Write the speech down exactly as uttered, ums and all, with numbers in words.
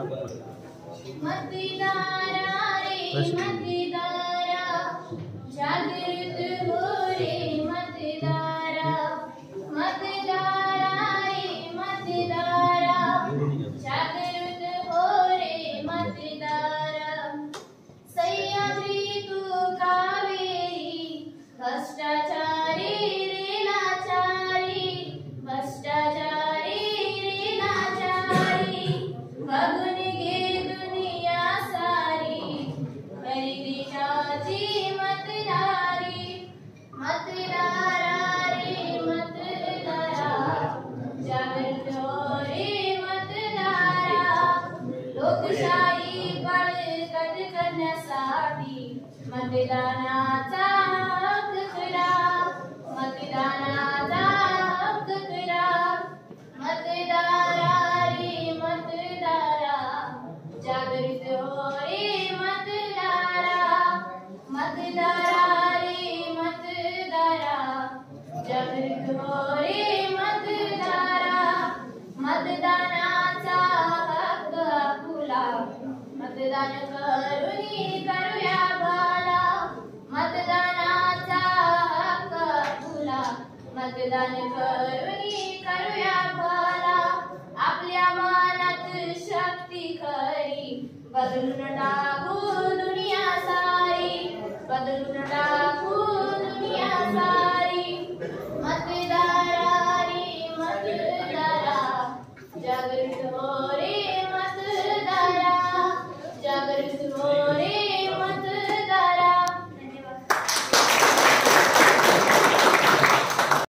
मतदारा रे मतदारा जागृत हो रे मतदारा मतदारा रे मतदारा जागृत हो रे मतदारा सह्याद्री तू कावेरी भ्रष्टाचारी रे लाचारी भ्रष्टाचारी रे लाचारी बघून घे दुनिया सारी खरी देशाची मतदारी मतदारा रे मतदारा जागृत हो रे मतदारा लोकशाही बळकट करण्यासाठी मतदानाचा हक्क करा मतदानाचा हक्क करा मतदारा रे मतदारा जागृत हो रे मतदारा मतदारा रे मतदारा जागृत हो रे मतदारा मतदानाचा हक्क आपला मतदान करूनी करूया भला मतदानाचा हक्क आपला मतदान करू